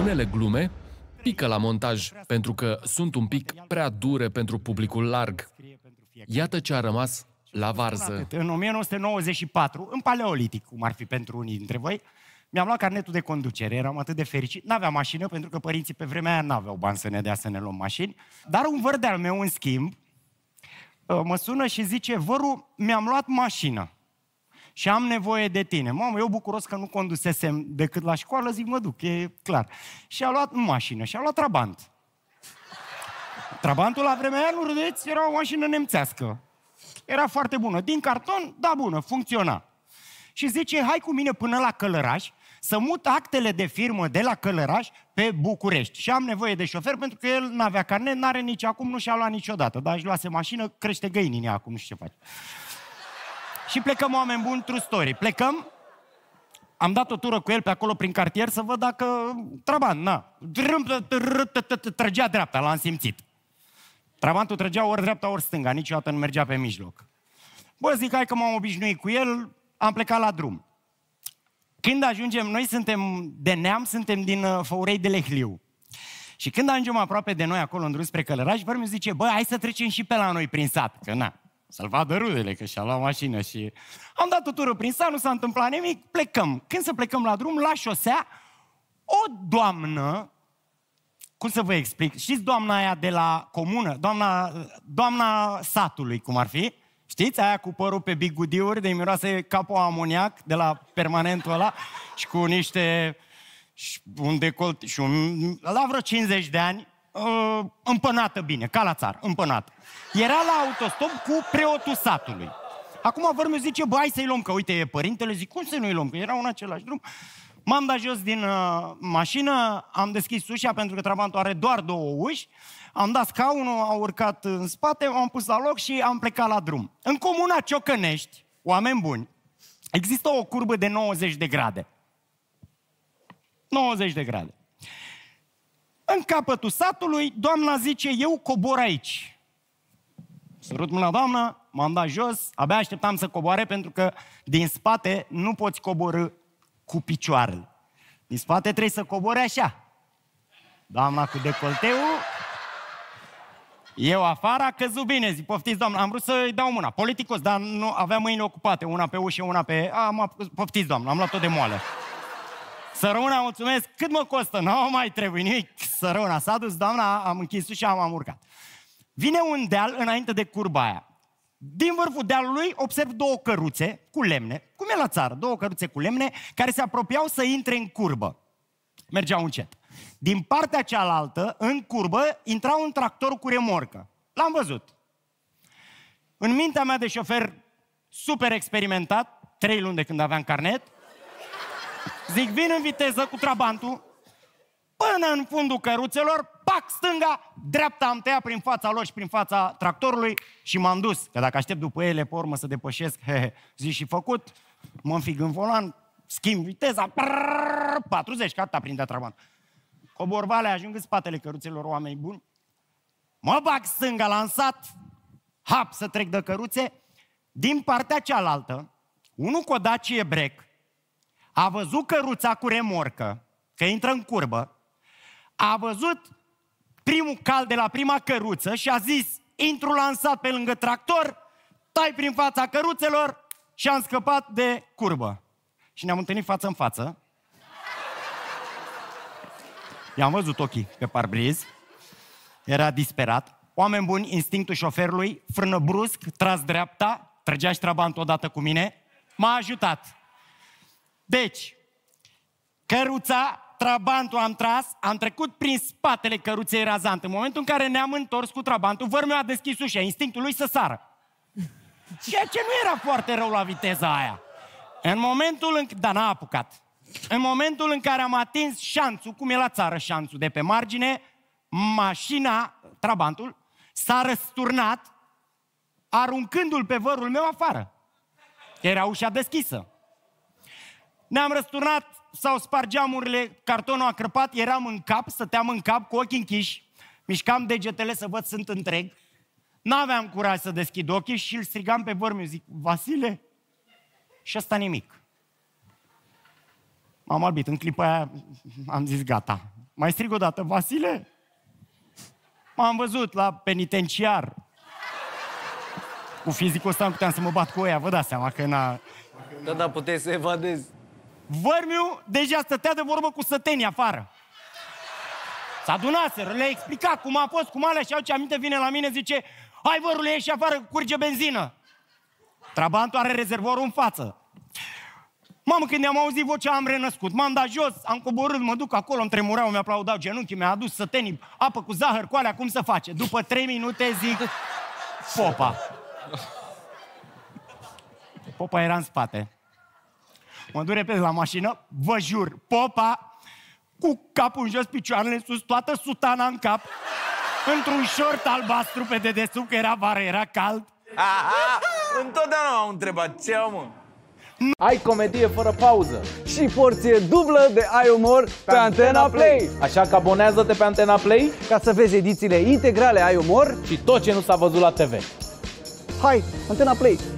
unele glume pică la montaj pentru că sunt un pic prea dure pentru publicul larg. Iată ce a rămas la varză. În 1994, în paleolitic, cum ar fi pentru unii dintre voi, mi-am luat carnetul de conducere, eram atât de fericit. N-aveam mașină, pentru că părinții pe vremea aia n-aveau bani să ne dea să ne luăm mașini. Dar un văr de-al meu, în schimb, mă sună și zice: Văru, mi-am luat mașină și am nevoie de tine. Mamă, eu bucuros că nu condusesem decât la școală, zic, mă duc, e clar. Și a luat mașină și a luat Trabant. Trabantul la vremea aia, nu râdeți, era o mașină nemțească. Era foarte bună. Din carton, da, bună, funcționa. Și zice: hai cu mine până la Călăraș să mut actele de firmă de la Călăraș pe București. Și am nevoie de șofer pentru că el n-avea carnet, n-are nici acum, nu și-a luat niciodată. Dar își luase mașină, crește găini în ea acum, nu știu ce face. Și plecăm, oameni buni, true story. Plecăm, am dat o tură cu el pe acolo prin cartier să văd dacă Trabant, na. Trăgea dreapta, l-am simțit. Trabantul trăgea ori dreapta, ori stânga, niciodată nu mergea pe mijloc. Bă, zic, hai că m-am obișnuit cu el, am plecat la drum. Când ajungem, noi suntem de neam, suntem din Făurei de Lehliu. Și când ajungem aproape de noi, acolo în drum spre Călăraș, vărmiu zice: bă, hai să trecem și pe la noi prin sat, că na, să-l vadă rudele, că și-a luat mașină. Și am dat o tură prin sat, nu s-a întâmplat nimic, plecăm. Când să plecăm la drum, la șosea, o doamnă, cum să vă explic, știți doamna aia de la comună, doamna satului, cum ar fi? Știți? Aia cu părul pe bigudiuri, de miroase capul amoniac de la permanentul ăla și cu niște... un decolt și la vreo 50 de ani, împănată bine, ca la țară, împănată. Era la autostop cu preotul satului. Acum vărmiu zice: bă, hai să-i luăm, că uite, e părintele. Zic: cum să nu-i luăm? Că erau în același drum. M-am dat jos din mașină, am deschis ușa pentru că Trabantul are doar 2 uși, am dat scaunul, am urcat în spate, m-am pus la loc și am plecat la drum. În comuna Ciocănești, oameni buni, există o curbă de 90 de grade. 90 de grade. În capătul satului, doamna zice: eu cobor aici. Sărut mâna, doamnă, m-am dat jos, abia așteptam să coboare pentru că din spate nu poți coborî cu picioarele. Din spate trebuie să cobori așa. Doamna cu decolteul, eu afară, a căzut bine, zic: poftiți, doamnă, am vrut să-i dau mâna. Politicos, dar nu, avea mâinile ocupate, una pe ușă, una pe... Poftiți, doamnă, am luat-o de moală. Sărăuna, mulțumesc, cât mă costă? Nu mai trebuie nimic. Sărăuna s-a dus, doamna, am închis ușa, am urcat. Vine un deal înainte de curba aia. Din vârful dealului observ 2 căruțe cu lemne, cum e la țară, 2 căruțe cu lemne, care se apropiau să intre în curbă. Mergeau încet. Din partea cealaltă, în curbă, intra un tractor cu remorcă. L-am văzut. În mintea mea de șofer super experimentat, 3 luni de când aveam carnet, zic: vin în viteză cu Trabantul, până în fundul căruțelor, pac, stânga, dreapta, am tăiat prin fața lor și prin fața tractorului și m-am dus. Că dacă aștept după ele, pe urmă să depășesc, zi și făcut, mă înfig în volan, schimb viteza, 40, că atâta prindea Trabant. Cobor valea, ajung în spatele căruțelor, oameni buni, mă bag stânga, lansat, hap, să trec de căruțe. Din partea cealaltă, unul cu o Dacia Break a văzut căruța cu remorcă, că intră în curbă, a văzut primul cal de la prima căruță și a zis: intru lansat pe lângă tractor, tai prin fața căruțelor și am scăpat de curbă. Și ne-am întâlnit față în față. I-am văzut ochii pe parbriz. Era disperat. Oameni buni, instinctul șoferului, frână brusc, tras dreapta, trăgea și Trabant odată cu mine, m-a ajutat. Deci, căruța, Trabantul am tras, am trecut prin spatele căruței razant. În momentul în care ne-am întors cu Trabantul, vărmiu a deschis ușa, instinctul lui să sară. Ceea ce nu era foarte rău la viteza aia. În momentul în... Dar n-a apucat. În momentul în care am atins șanțul, cum e la țară șanțul de pe margine, mașina, Trabantul, s-a răsturnat, aruncându-l pe vărul meu afară. Era ușa deschisă. Ne-am răsturnat, s-au spart geamurile, cartonul a crăpat, eram în cap, stăteam în cap cu ochii închiși, mișcam degetele să văd sunt întreg, n-aveam curaj să deschid ochii și îl strigam pe vărmiu, zic: Vasile? Și ăsta nimic. M-am albit, în clipa aia am zis: gata, Mai strig o dată, Vasile? M-am văzut la penitenciar. Cu fizicul ăsta nu puteam să mă bat cu ăia, vă dați seama că n-a... Da, puteai să evadezi. Vărmiu deja stătea de vorbă cu sătenii afară. S-adunaseră, le-a explicat cum a fost, cum alea și-au ce aminte, vine la mine, zice: hai, vărule, ieși afară, curge benzină. Trabantul are rezervorul în față. Mamă, când am auzit vocea, am renăscut. M-am dat jos, am coborât, mă duc acolo, îmi tremurau, mi-aplaudau genunchii, mi-a adus sătenii, apă cu zahăr, cu alea, cum să face? După 3 minute zic: Popa. Popa era în spate. Mă duc repede la mașină, vă jur, Popa, cu capul în jos, picioarele în sus, toată sutana în cap, într-un șort albastru pe dedesubt, că era vară, era cald. Întotdeauna m-am întrebat, ce au, mă? Ai comedie fără pauză și porție dublă de ai umor pe Antena Play. Așa că abonează-te pe Antena Play Ca să vezi edițiile integrale ai umor și tot ce nu s-a văzut la TV. Hai, Antena Play!